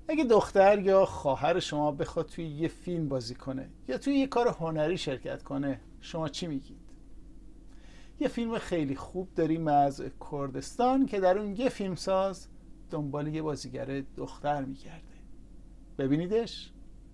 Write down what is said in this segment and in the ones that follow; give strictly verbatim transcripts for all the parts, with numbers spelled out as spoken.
اگه دختر یا خواهر شما بخواد توی یه فیلم بازی کنه یا توی یه کار هنری شرکت کنه، شما چی میگید؟ یه فیلم خیلی خوب داریم از کردستان که در اون یه فیلمساز دنبال یه بازیگر دختر میگرده. ببینیدش؟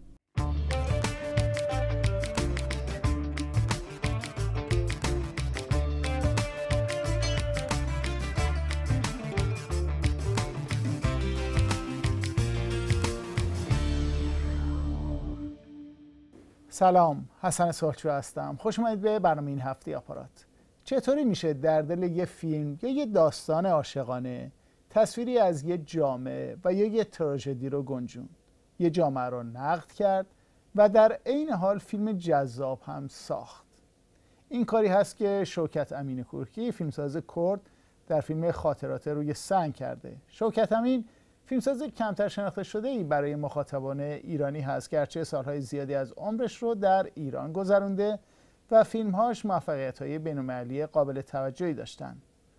سلام، حسن سالچو هستم. خوش اومدید به برنامه این هفته آپارات. چطوری میشه در دل یه فیلم یا یه داستان عاشقانه تصویری از یه جامعه و یا یه تراژدی رو گنجوند، یه جامعه رو نقد کرد و در عین حال فیلم جذاب هم ساخت؟ این کاری هست که شوکت امین کورکی، فیلمساز کرد، در فیلم خاطرات روی سنگ کرده. شوکت امین فیلمساز کمتر شناخته شده ای برای مخاطبان ایرانی هست، گرچه سالهای زیادی از عمرش رو در ایران گذرونده و فیلمهاش موفقیت‌های بین‌المللی قابل توجهی داشتن.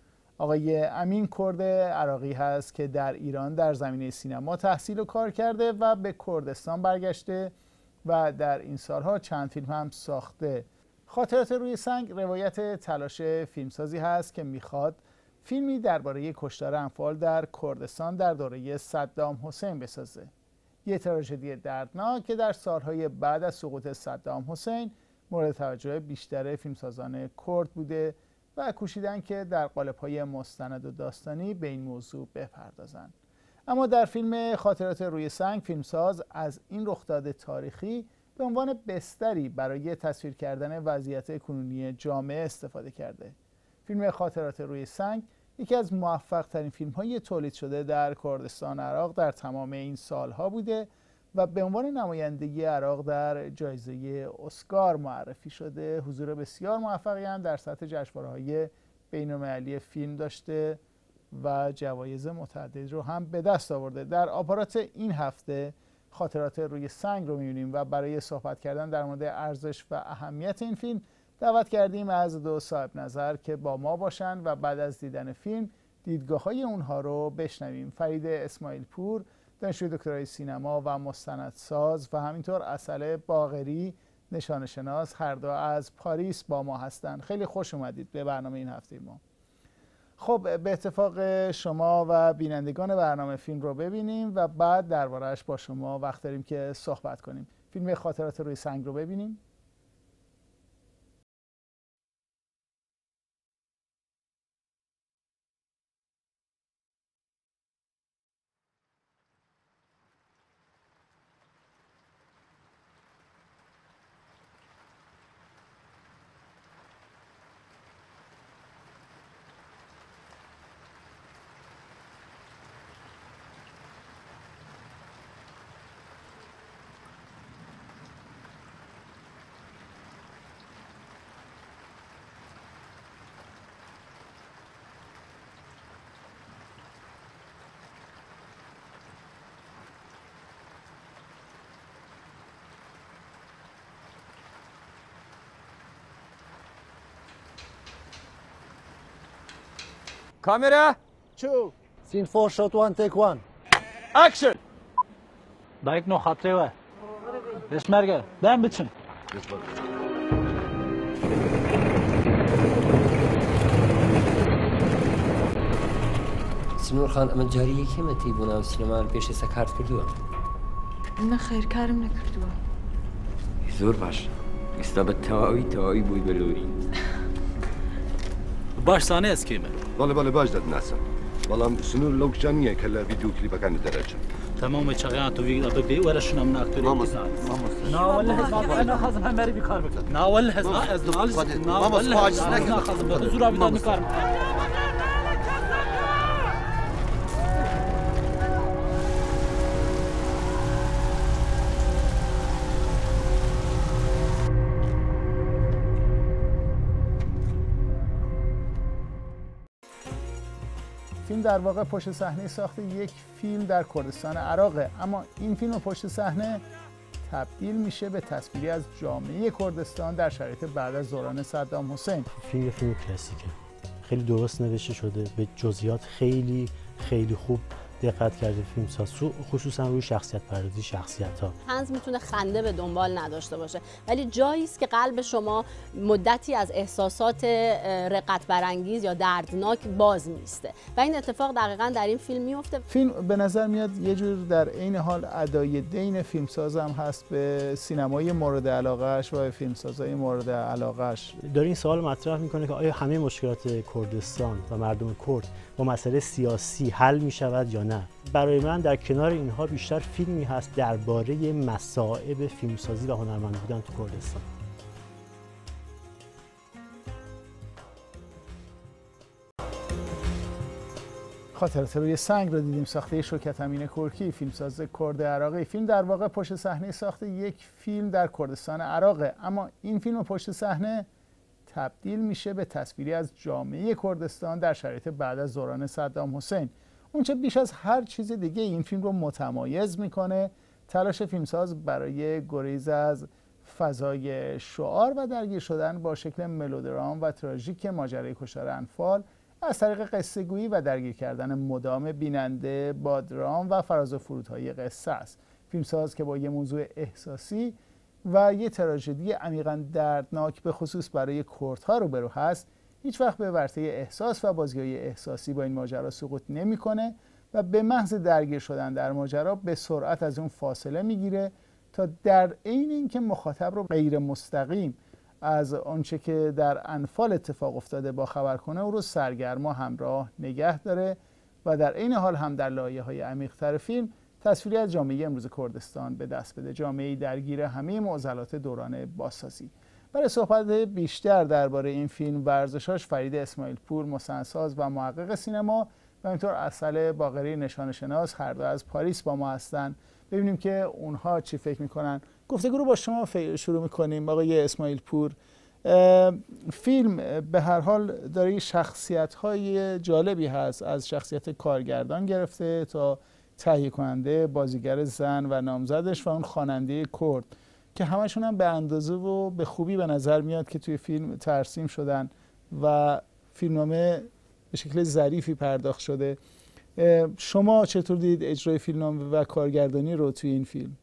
آقای امین کرد عراقی هست که در ایران در زمینه سینما تحصیل و کار کرده و به کردستان برگشته و در این سالها چند فیلم هم ساخته. خاطرات روی سنگ روایت تلاش فیلمسازی هست که میخواد فیلمی درباره کشتار انفال در کردستان در دوره صدام حسین بسازه. یه تراژدی دردناک که در سالهای بعد از سقوط صدام حسین مورد توجه بیشتر فیلمسازان کرد بوده و کوشیدن که در قالب‌های مستند و داستانی به این موضوع بپردازن. اما در فیلم خاطرات روی سنگ، فیلمساز از این رخداد تاریخی به عنوان بستری برای تصویر کردن وضعیت کنونی جامعه استفاده کرده. فیلم خاطرات روی سنگ یکی از موفق ترین فیلم های تولید شده در کردستان عراق در تمام این سالها بوده و به عنوان نمایندگی عراق در جایزه اسکار معرفی شده. حضور بسیار موفقی هم در سطح جشنواره‌های بین‌المللی فیلم داشته و جوایز متعددی رو هم به دست آورده. در آپارات این هفته خاطرات روی سنگ رو می‌بینیم و برای صحبت کردن در مورد ارزش و اهمیت این فیلم دعوت کردیم از دو صاحب نظر که با ما باشن و بعد از دیدن فیلم دیدگاه‌های اونها رو بشنویم. فرید اسماعیل پور، دانشجوی دکترای سینما و مستندساز، و همینطور اصل باقری، نشان شناس، هر دو از پاریس با ما هستند. خیلی خوش اومدید به برنامه این هفته ما. خب، به اتفاق شما و بینندگان برنامه فیلم رو ببینیم و بعد درباره‌اش با شما وقت داریم که صحبت کنیم. فیلم خاطرات روی سنگ رو ببینیم. Camera, two. Scene four, shot one, take one. action. Dayık no hatı var. Esmerge, ben biçin. سنور خان ئەمە جاری یەکێمەتی بۆ ناو سینەمان پێش ئێستا کارت کردووە؟ من خێرکارم نەکردووە. زۆر باش، ئێستا بە تەواوی تەواوی بووی بەلۆری. باش سانە ئەسکێمە. بەڵێ بەڵێ باش دەدناسم. بەڵام سنوور لەو کچان نییە کە لە ڤیدیۆ کلیپەکانت دەرەچن. تمام چغیان تو ویگلا بگی ولا شنا من اکتوری مامۆستا نا والله انا خازم همری بیکار بکن نا والله از دمال نا والله انا خازم به زورا بیدار میکار فیلم در واقع پشت صحنه ساخت یک فیلم در کردستان عراقه، اما این فیلم پشت صحنه تبدیل میشه به تصویری از جامعه کردستان در شرایط بعد از دوران صدام حسین. فیلم فیلم کلاسیکه، خیلی درست نوشته شده، به جزئیات خیلی خیلی خوب دقت کرده فیلمساز، خصوصا روی شخصیت پردازی شخصیت‌ها. طنز میتونه خنده به دنبال نداشته باشه، ولی جایی است که قلب شما مدتی از احساسات رقت برانگیز یا دردناک باز میسته و این اتفاق دقیقاً در این فیلم میفته. فیلم به نظر میاد یه جور در عین حال ادای دین فیلمساز هم هست به سینمای مورد علاقه‌اش و فیلمسازهای مورد علاقه‌اش. داره این سوال مطرح میکنه که آیا همه مشکلات کردستان و مردم کرد با مسئله سیاسی حل میشود یا نه؟ برای من در کنار اینها بیشتر فیلمی هست درباره مصائب فیلمسازی و هنرمند بودن تو کردستان. خاطرات روی سنگ رو دیدیم، ساخته شوکت امین کرکی، فیلمساز کرد عراقی. فیلم در واقع پشت صحنه ساخته یک فیلم در کردستان عراقه، اما این فیلم پشت صحنه تبدیل میشه به تصویری از جامعه کردستان در شرایط بعد از دوران صدام حسین. اونچه بیش از هر چیز دیگه این فیلم رو متمایز میکنه تلاش فیلمساز برای گریز از فضای شعار و درگیر شدن با شکل ملودرام و تراژیک ماجرای کشتار انفال از طریق قصه گویی و درگیر کردن مدام بیننده با درام و فراز و فرودهای قصه است. فیلمساز که با یه موضوع احساسی و یه تراژدی عمیقاً دردناک به خصوص برای کردها روبرو هست، هیچ وقت به ورطه احساس و بازی‌های احساسی با این ماجرا سقوط نمی‌کنه و به محض درگیر شدن در ماجرا به سرعت از اون فاصله میگیره تا در عین اینکه مخاطب رو غیر مستقیم از آنچه که در انفال اتفاق افتاده با خبر کنه، او رو سرگرم و همراه نگه داره و در عین حال هم در لایه‌های عمیق‌تر فیلم تصویری از جامعه امروز کردستان به دست بده، جامعه‌ای درگیر همه معضلات دوران بازسازی. برای صحبت بیشتر درباره این فیلم و ارزش‌هاش فرید اسماعیل پور، مصنع‌ساز و محقق سینما و اینطور اصل باقری نشان شناس هر دو از پاریس با ما هستن. ببینیم که اونها چی فکر میکنن. گفتگو رو با شما شروع میکنیم آقای اسماعیل پور. فیلم به هر حال داره شخصیت‌های جالبی هست، از شخصیت کارگردان گرفته تا تهیه کننده، بازیگر زن و نامزدش و اون خواننده کرد که همشون هم به اندازه و به خوبی به نظر میاد که توی فیلم ترسیم شدن و فیلمنامه به شکل ظریفی پرداخت شده. شما چطور دید اجرای فیلمنامه و کارگردانی رو توی این فیلم؟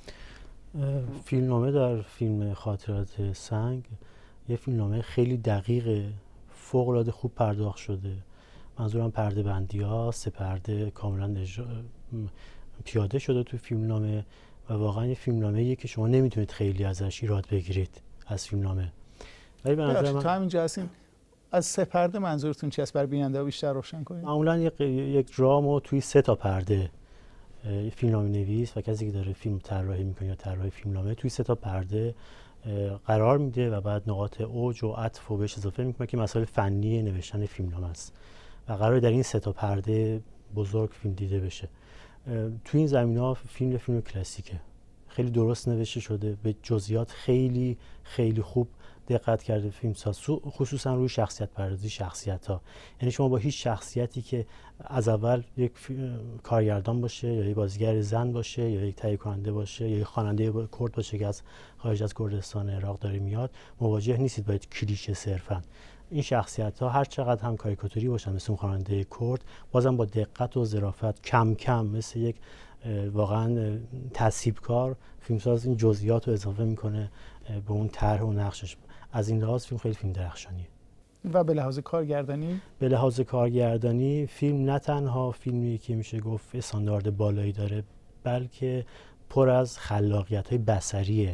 فیلمنامه در فیلم خاطرات سنگ یه فیلمنامه خیلی دقیق، فوق‌العاده خوب پرداخت شده. منظورم پرده بندی ها، سه پرده کاملا اجرا... پیاده شده تو فیلمنامه و واقعا یه فیلمنامه‌ایه که شما نمیتونید خیلی ازش ایراد بگیرید از فیلمنامه. ولی به نظر من تا همینجا هستین، از سه پرده منظورتون چی است؟ بر بیننده بیشتر روشن کنید. معمولا یک یک درامو توی سه تا پرده فیلمنامه نویس و کسی که داره فیلم طراحی میکنه یا طراح فیلمنامه توی سه تا پرده قرار میده و بعد نقاط اوج و عطف و بهش اضافه میکنه که مسائل فنی نوشتن فیلمنامه است و قرار در این سه تا پرده بزرگ فیلم دیده بشه. توی این زمینه‌ها فیلم فیلم کلاسیکه، خیلی درست نوشته شده، به جزئیات خیلی خیلی خوب دقت کرده فیلمساز، خصوصا روی شخصیت پردازی شخصیت‌ها. یعنی شما با هیچ شخصیتی که از اول یک کارگردان باشه یا یک بازیگر زن باشه یا یک تهیه کننده باشه یا یک خواننده کرد باشه که از خارج از کردستان عراق داره میاد، مواجه نیستید با کلیشه صرفاً. این شخصیت‌ها هر چقدر هم کاریکاتوری باشن مثل خواننده کرد، بازم با دقت و ظرافت کم کم مثل یک واقعا تصحیب‌کار فیلمساز این جزئیات رو اضافه میکنه به اون طرح و نقشش. از این لحاظ فیلم خیلی فیلم درخشانیه. و به لحاظ کارگردانی؟ به لحاظ کارگردانی فیلم نه تنها فیلمی که میشه گفت استاندارد بالایی داره، بلکه پر از خلاقیت‌های بصریه.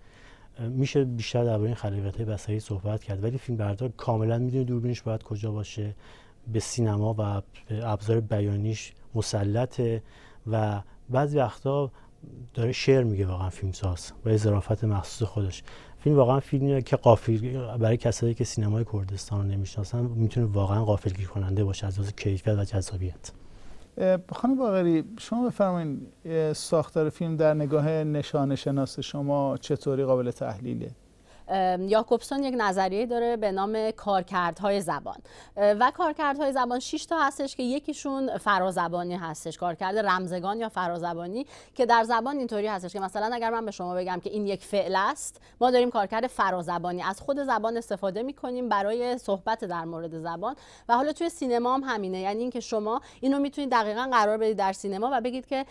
میشه بیشتر درباره این خلاقیت‌های بصری صحبت کرد، ولی فیلم بردار کاملا میدونه دوربینش باید کجا باشه، به سینما و به ابزار بیانیش مسلطه و بعضی وقتا داره شعر میگه واقعا فیلمساز با ظرافت مخصوص خودش. فیلم واقعا فیلمیه که غافل برای کسایی که سینمای کردستان رو نمیشناسن میتونه واقعا غافلگیر کننده باشه از لحاظ کیفیت و جذابیت. خانم باقری، شما بفرمایید ساختار فیلم در نگاه نشان شناس شما چطوری قابل تحلیله؟ یاکوبسون یک نظریه داره به نام کارکردهای زبان و کارکردهای زبان شش تا هستش که یکیشون فرازبانی هستش، کارکرد رمزگان یا فرازبانی، که در زبان اینطوری هستش که مثلا اگر من به شما بگم که این یک فعل است، ما داریم کارکرد فرازبانی از خود زبان استفاده می‌کنیم برای صحبت در مورد زبان. و حالا توی سینما هم همینه، یعنی اینکه شما اینو میتونید دقیقاً قرار بدید در سینما و بگید که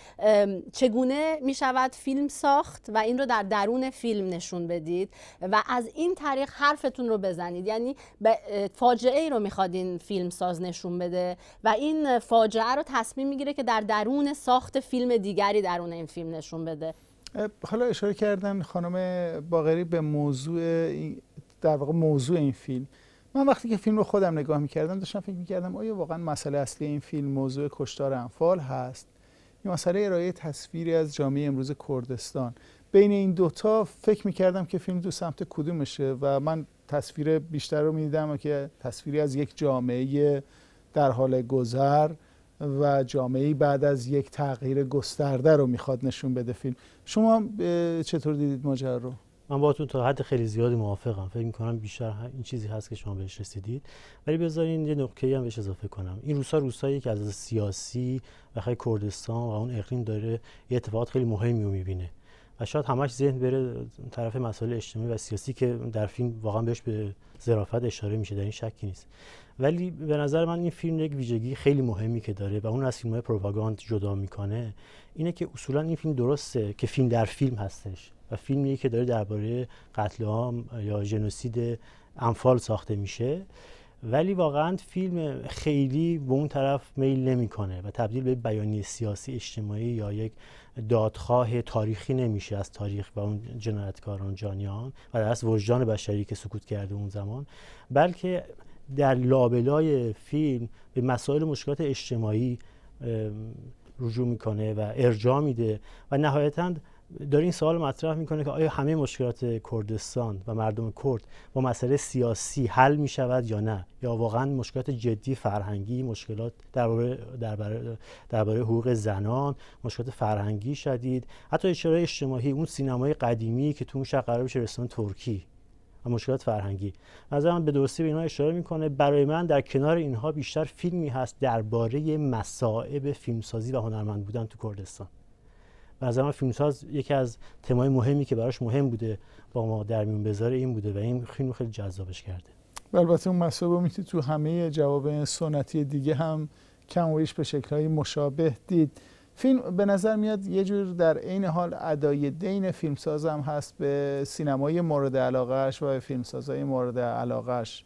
چگونه میشود فیلم ساخت و این رو در درون فیلم نشون بدید و از این طریق حرفتون رو بزنید. یعنی فاجعه ای رو میخواد این فیلم ساز نشون بده و این فاجعه رو تصمیم میگیره که در درون ساخت فیلم دیگری درون این فیلم نشون بده. حالا اشاره کردن خانم باقری به موضوع، در واقع موضوع این فیلم. من وقتی که فیلم رو خودم نگاه میکردم داشتم فکر میکردم آیا واقعا مسئله اصلی این فیلم موضوع کشتار انفال هست یا مسئله ارائه تصویری از جامعه امروز کردستان؟ بین این دوتا فکر میکردم که فیلم دو سمت کدومشه و من تصویر بیشتر رو میدیدم که تصویری از یک جامعه در حال گذر و جامعه بعد از یک تغییر گسترده رو میخواد نشون بده فیلم. شما چطور دیدید ماجرا رو؟ من باهاتون تا حد خیلی زیادی موافقم. فکر می‌کنم بیشتر این چیزی هست که شما بهش رسیدید، ولی بذارین یه نکته‌ای هم بهش اضافه کنم. این روسا روسایی که از سیاسی و خیلی کردستان و اون اقلیم داره یه اتفاقات خیلی مهمی رو می‌بینه و شاید همش ذهن بره طرف مسائل اجتماعی و سیاسی که در فیلم واقعا بهش به ظرافت اشاره میشه، در این شکی نیست. ولی به نظر من این فیلم یک ویژگی خیلی مهمی که داره و اون از فیلم‌های پروپاگاند جدا میکنه اینه که اصولا این فیلم درسته که فیلم در فیلم هستش و فیلمیه که داره درباره قتل عام یا ژنوسید انفال ساخته میشه، ولی واقعا فیلم خیلی به اون طرف میل نمیکنه و تبدیل به بیانیه سیاسی اجتماعی یا یک دادخواه تاریخی نمیشه از تاریخ و اون جنایتکاران جانیان و در اصل وجدان بشری که سکوت کرده اون زمان، بلکه در لابلای فیلم به مسائل مشکلات اجتماعی رجوع میکنه و ارجاع میده و نهایتاً داره این سوال مطرح میکنه که آیا همه مشکلات کردستان و مردم کرد با مسئله سیاسی حل میشود یا نه، یا واقعا مشکلات جدی فرهنگی، مشکلات درباره درباره درباره حقوق زنان، مشکلات فرهنگی شدید، حتی اشاره اجتماعی، اون سینمای قدیمی که تو اون شهر قرار بشه رستوران ترکی و مشکلات فرهنگی. از من به درستی به اینا اشاره میکنه. برای من در کنار اینها بیشتر فیلمی هست درباره مصائب فیلمسازی و هنرمند بودن تو کردستان. از من فیلمساز یکی از تمای مهمی که براش مهم بوده با ما در میون بذاره این بوده و این فیلم خیلی جذابش کرده. البته اون مسائل میتونید تو همه جواب سنتی دیگه هم کم و بیش به شکل‌های مشابه دید. فیلم به نظر میاد یه جور در عین حال ادای دین فیلمساز هم هست به سینمای مورد علاقه‌اش و به فیلمسازهای مورد علاقه‌اش.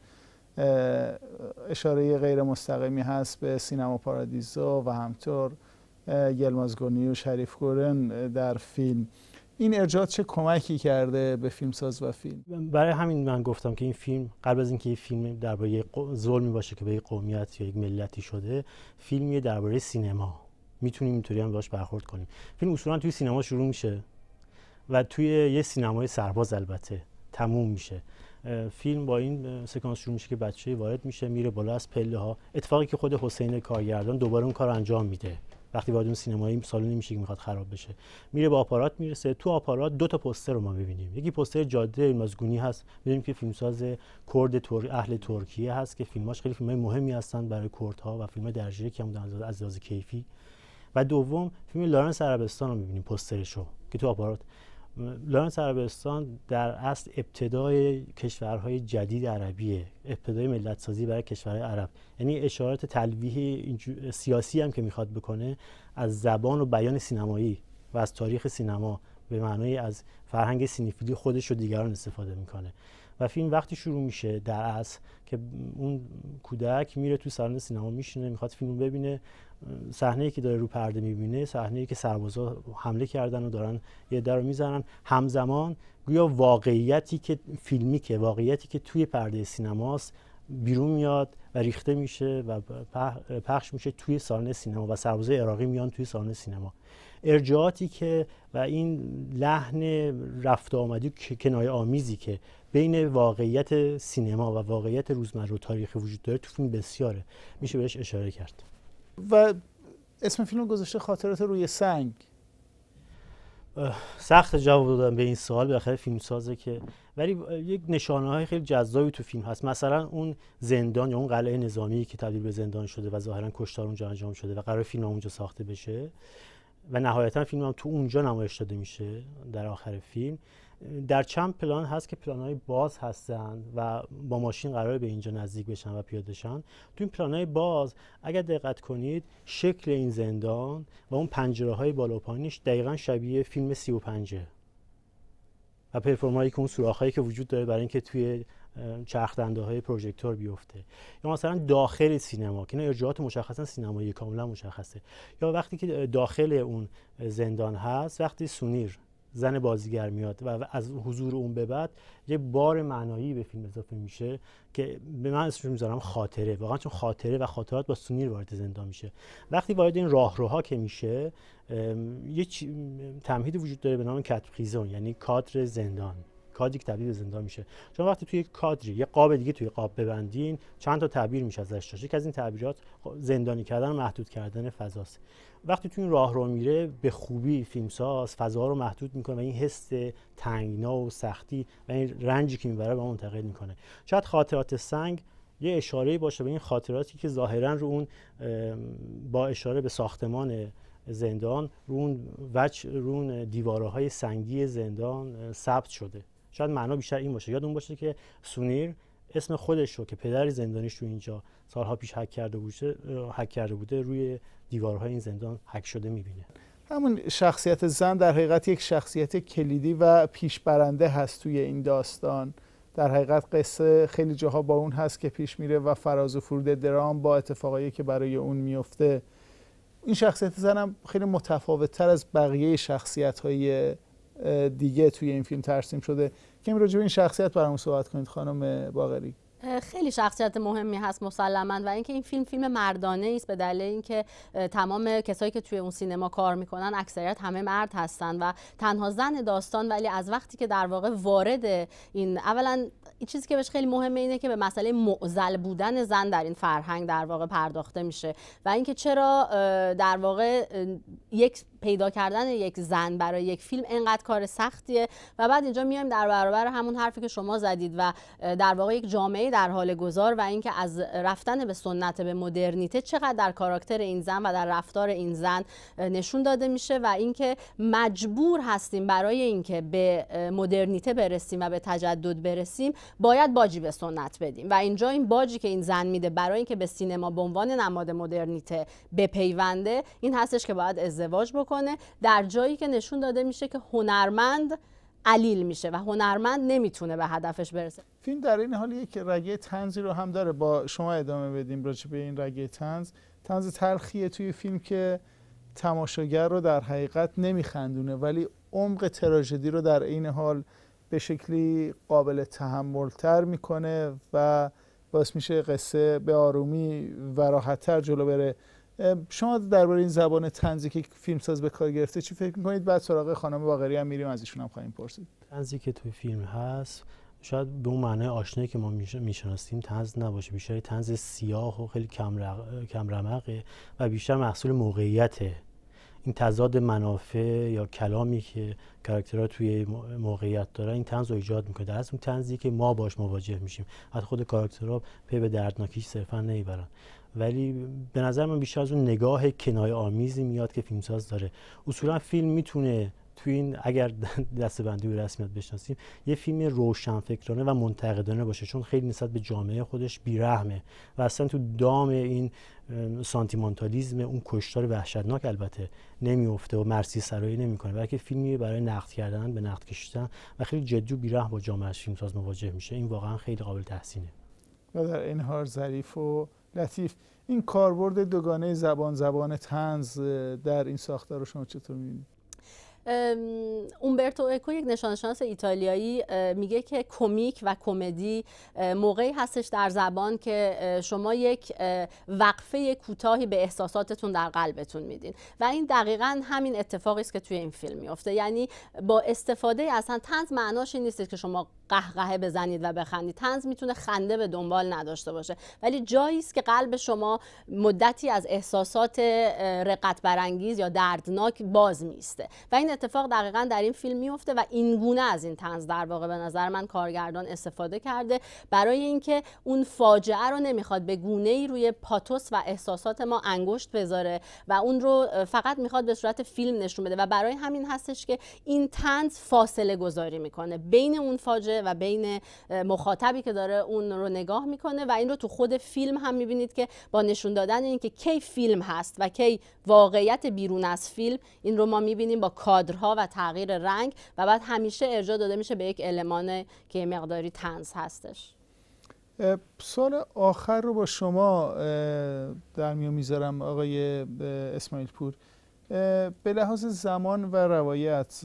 اشاره غیر مستقیمی هست به سینما پارادیزو و همطور یلمازگونی و شریف گورن در فیلم. این ارجاعات چه کمکی کرده به فیلمساز و فیلم؟ برای همین من گفتم که این فیلم قبل از اینکه این فیلم درباره ظلمی باشه که به یک قومیت یا یک ملتی شده، فیلمی درباره سینما میتونیم اینطوری هم باهاش برخورد کنیم. فیلم اصولا توی سینما شروع میشه و توی یه سینمای سرباز البته تموم میشه. فیلم با این سکانس شروع میشه که بچه وارد میشه، میره بالا از پله ها، اتفاقی که خود حسین کارگردان دوباره اون کار انجام میده. وقتی وارد اون سینمایی سالن نمیشه که میخواد خراب بشه، میره با آپارات میرسه. تو آپارات دو تا پوستر رو ما میبینیم. یکی پوستر جاده یلمازگونی هست، میدونیم که فیلمساز کرد تور اهل ترکیه هست که فیلماش خیلی فیلمای مهمی هستن برای کردها و فیلم درجه یک هم از لحاظ کیفی. و دوم فیلم لارنس عربستان رو میبینیم پوسترشو که تو آپارات. لارنس عربستان در اصل ابتدای کشورهای جدید عربیه، ابتدای ملت سازی برای کشورهای عرب، یعنی اشارات تلویح سیاسی هم که میخواد بکنه از زبان و بیان سینمایی و از تاریخ سینما به معنای از فرهنگ سینفیلی خودش و دیگران استفاده میکنه. و فیلم وقتی شروع میشه در اصل که اون کودک میره تو سالن سینما میشینه میخواد فیلمو ببینه، صحنه‌ای که داره رو پرده میبینه صحنه‌ای که سربازا حمله کردن و دارن یه در رو میزنن، همزمان گویا واقعیتی که فیلمی که واقعیتی که توی پرده سینماست بیرون میاد و ریخته میشه و پخش میشه توی سالن سینما و سربازای عراقی میان توی سالن سینما. ارجاعاتی که و این لحن رفت آمدی کنایه آمیزی که بین واقعیت سینما و واقعیت روزمره و تاریخی وجود داره تو فیلم بسیاره، میشه بهش اشاره کرد. و اسم فیلم گذاشته خاطرات روی سنگ. سخت جواب دادم به این سوال، بالاخره فیلمسازه که، ولی یک نشانه‌های خیلی جذابی تو فیلم هست. مثلا اون زندان یا اون قلعه نظامی که تبدیل به زندان شده و ظاهرا کشتار اونجا انجام شده و قرار فیلم اونجا ساخته بشه و نهایتا فیلم هم تو اونجا نمایش داده میشه در آخر فیلم. در چند پلان هست که پلان‌های باز هستن و با ماشین قراره به اینجا نزدیک بشن و پیاده شن. تو این پلان‌های باز اگر دقت کنید شکل این زندان و اون پنجره‌های بالا و پایینش دقیقاً شبیه فیلم سی و پنج و پرفورمایی که اون سوراخ‌هایی که وجود داره برای اینکه توی چرخ‌دنده‌های پروژکتور بیفته، یا مثلا داخل سینما که اینا ارجاعات مشخصا سینمایی کاملا مشخصه، یا وقتی که داخل اون زندان هست وقتی سونیر زن بازیگر میاد و از حضور اون به بعد یه بار معنایی به فیلم اضافه میشه که به من اسمش میذارم خاطره، واقعا چون خاطره و خاطرات با سونیر وارد زندان میشه. وقتی وارد این راهروها که میشه یه تمهیدی وجود داره به نام کادر پریزون، یعنی کادر زندان، کادری که تبدیل به زندان میشه. چون وقتی توی یک کادری یه قاب دیگه توی قاب ببندین چند تا تعبیر میشه ازش داشت. یک از این تعبیرات زندانی کردن و محدود کردن فضاست. وقتی تو این راه رو میره به خوبی فیلمساز فضا رو محدود میکنه و این حس تنگنا و سختی و این رنجی که میبره به ما منتقل میکنه. شاید خاطرات سنگ یه اشاره‌ای باشه به این خاطراتی که ظاهرا رو اون با اشاره به ساختمان زندان رو اون وجه رو اون دیوارهای سنگی زندان ثبت شده. شاید معنا بیشتر این باشه. یادمون باشه که سونیر اسم خودش رو که پدر زندانیش رو اینجا سالها پیش هک کرده بوده هک کرده بوده روی دیوارهای این زندان هک شده می‌بینه. همون شخصیت زن در حقیقت یک شخصیت کلیدی و پیشبرنده هست توی این داستان. در حقیقت قصه خیلی جاها با اون هست که پیش میره و فراز و فرود درام با اتفاقایی که برای اون میفته. این شخصیت زن هم خیلی متفاوت‌تر از بقیه شخصیت‌های دیگه توی این فیلم ترسیم شده. که راجع به این شخصیت برامون صحبت کنید خانم باقری. خیلی شخصیت مهمی هست مسلماً و اینکه این فیلم فیلم مردانه است به دلیل اینکه تمام کسایی که توی اون سینما کار میکنن اکثریت همه مرد هستن و تنها زن داستان، ولی از وقتی که در واقع وارد این، اولا این چیزی که بهش خیلی مهمه اینه که به مسئله معضل بودن زن در این فرهنگ در واقع پرداخته میشه و اینکه چرا در واقع یک پیدا کردن یک زن برای یک فیلم اینقدر کار سختیه. و بعد اینجا میایم در برابر همون حرفی که شما زدید و در واقع یک جامعه در حال گذار و اینکه از رفتن به سنت به مدرنیته چقدر در کاراکتر این زن و در رفتار این زن نشون داده میشه و اینکه مجبور هستیم برای اینکه به مدرنیته برسیم و به تجدد برسیم باید باجی به سنت بدیم و اینجا این باجی که این زن میده برای اینکه به سینما به عنوان نماد مدرنیته بپیونده این هستش که باید ازدواج بکنه، در جایی که نشون داده میشه که هنرمند علیل میشه و هنرمند نمیتونه به هدفش برسه. فیلم در این حال یک رگه طنزی رو هم داره. با شما ادامه بدیم راجع به این رگه طنز. طنز تلخیه توی فیلم که تماشاگر رو در حقیقت نمیخندونه ولی عمق تراژدی رو در این حال به شکلی قابل تحمل‌تر میکنه و باعث میشه قصه به آرومی و راحت‌تر جلو بره. شما درباره این زبان طنزی که فیلمساز به کار گرفته چی فکر می‌کنید؟ بعد سراغ خانم باقری هم میریم، از ایشون هم خواهیم پرسید. طنزی که توی فیلم هست شاید به اون معنای آشنایی که ما میشناسیم طنز نباشه، بیشتر طنز سیاه و خیلی کم رمقه و بیشتر محصول موقعیته. این تضاد منافع یا کلامی که کاراکترها توی موقعیت داره این طنز رو ایجاد میکنه. در اصل اون طنزی که ما باش مواجه میشیم، حتی خود کاراکترها پی به دردناکیش صرفا نمیبرن، ولی به نظر من بیشتر از اون نگاه کنایه آمیزی میاد که فیلمساز داره. اصولا فیلم میتونه توی این، اگر دسته‌بندی و رسمیت بشناسیم، یه فیلم روشنفکرانه و منتقدانه باشه چون خیلی نسبت به جامعه خودش بیرحمه و اصلا تو دام این سانتیمانتالیسم اون کشتار وحشتناک البته نمیفته و مرسی سرایی نمیکنه، بلکه فیلمی برای نقد کردن به نقد کشیدن و خیلی جدی و بیرحم با جامعه فیلمساز مواجه میشه. این واقعا خیلی قابل تحسینه و در این حال ظریف و لطیف. این کاربرد دوگانه زبان زبان طنز در این ساختار رو شما چطور می‌بینید؟ اومبرتو اکو یک نشانشناس ایتالیایی میگه که کمیک و کمدی موقعی هستش در زبان که شما یک وقفه کوتاهی به احساساتتون در قلبتون میدین و این دقیقاً همین اتفاقی است که توی این فیلم میفته. یعنی با استفاده اصلا طنز معناش این نیست که شما قهقهه بزنید و بخندید. طنز میتونه خنده به دنبال نداشته باشه ولی جایی است که قلب شما مدتی از احساسات رقت برانگیز یا دردناک باز میسته و این این اتفاق دقیقاً در این فیلم میفته و این گونه از این طنز در واقع به نظر من کارگردان استفاده کرده برای اینکه اون فاجعه رو نمیخواد به گونه‌ای روی پاتوس و احساسات ما انگشت بذاره و اون رو فقط میخواد به صورت فیلم نشون بده و برای همین هستش که این طنز فاصله گذاری میکنه بین اون فاجعه و بین مخاطبی که داره اون رو نگاه میکنه و این رو تو خود فیلم هم میبینید که با نشون دادن اینکه کی فیلم هست و کی واقعیت بیرون از فیلم، این رو ما میبینیم با کادرها و تغییر رنگ و بعد همیشه ارجاع داده میشه به یک المان که مقداری طنز هستش. سوال آخر رو با شما در میون میذارم آقای اسماعیل پور. به لحاظ زمان و روایت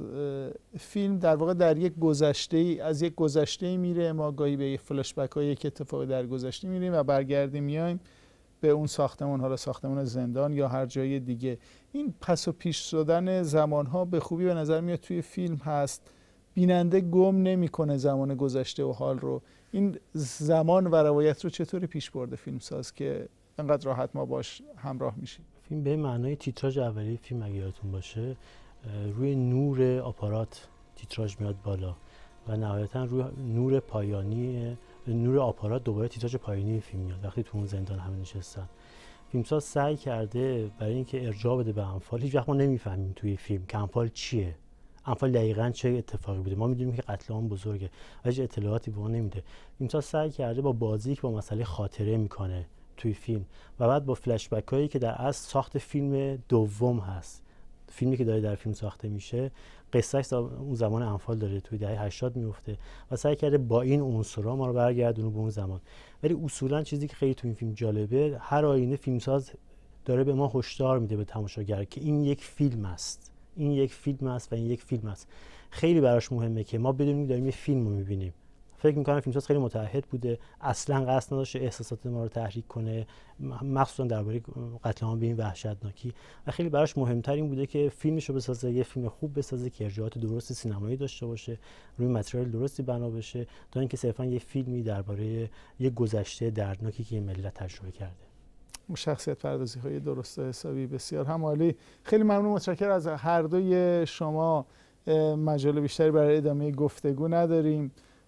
فیلم در واقع در یک گذشته از یک گذشته میره، ما گاهی به یک فلش بک های یک اتفاقی در گذشته میریم و برگردیم میایم به اون ساختمان، حالا ساختمان زندان یا هر جای دیگه. این پس و پیش شدن زمان ها به خوبی به نظر میاد توی فیلم هست، بیننده گم نمیکنه زمان گذشته و حال رو. این زمان و روایت رو چطوری پیش برده فیلمساز که انقدر راحت ما باش همراه میشیم؟ فیلم به معنای تیتراژ اولیه فیلم اگه یادتون باشه روی نور آپارات تیتراژ میاد بالا و نهایتا روی نور پایانی نور آپارات دوباره تیتراژ پایانی فیلم میاد وقتی تو اون زندان همه نشستن. فیلمساز سعی کرده برای اینکه ارجاع بده به انفال. هیچ وقت ما نمیفهمیم توی فیلم که انفال چیه، انفال دقیقاً چه اتفاقی بوده. ما میدونیم که قتل عام بزرگه ولی اطلاعاتی به ما نمیده. فیلمساز سعی کرده با بازی که با مسئله خاطره میکنه توی فیلم و بعد با فلش بک هایی که در اصل ساخت فیلم دوم هست، فیلمی که داره در فیلم ساخته میشه قصهش اون زمان انفال داره توی دهه هشتاد میفته و سعی کرده با این عنصرها ما رو برگردونه به اون زمان. ولی اصولا چیزی که خیلی توی این فیلم جالبه، هر آینه فیلمساز داره به ما هشدار میده به تماشاگر که این یک فیلم است، این یک فیلم است و این یک فیلم است. خیلی براش مهمه که ما بدونیم داریم یه فیلم رو میبینیم. فکر میکنم فیلمساز خیلی متعهد بوده، اصلا قصد نداشته احساسات ما رو تحریک کنه، مخصوصا درباره قتل عام به این وحشتناکی، و خیلی براش مهمتر این بوده که فیلمش رو بسازه، یه فیلم خوب بسازه که ارجاعات درست سینمایی داشته باشه، روی متریال درستی بنا بشه، تا اینکه صرفا یه فیلمی درباره یه گذشته دردناکی که این ملت تجربه کرده. شخصیت پردازی های درست و حسابی بسیار هم عالی. خیلی ممنون، متشکرم از هر دوی شما. مجال بیشتری برای ادامه گفتگو نداریم،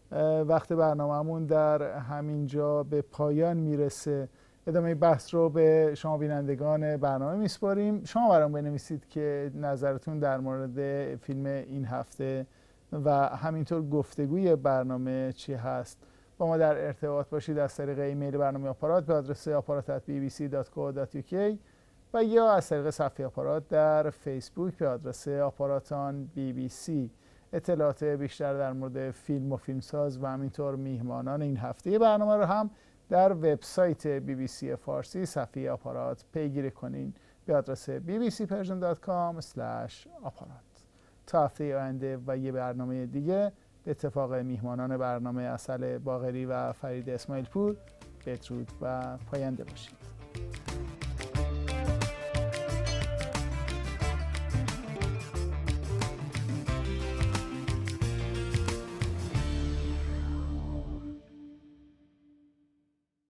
وقت برنامه‌مون در همین جا به پایان میرسه. ادامه بحث رو به شما بینندگان برنامه میسپاریم. شما برام بنویسید که نظرتون در مورد فیلم این هفته و همینطور گفتگوی برنامه چی هست. با ما در ارتباط باشید از طریق ایمیل برنامه آپارات به آدرس آپارات ات بی بی سی دات کو دات یو کی و یا از طریق صفحه آپارات در فیسبوک به آدرس آپاراتان بی بی سی. اطلاعات بیشتر در مورد فیلم و فیلمساز و همینطور میهمانان این هفته برنامه رو هم در وبسایت بی بی سی فارسی صفحه آپارات پیگیری کنین به آدرس بی بی سی پرژن دات کام اسلش آپارات. تا هفته آینده و یه برنامه دیگه، به اتفاق میهمانان برنامه عسل باقری و فرید اسماعیل پور، بدرود و پاینده باشید.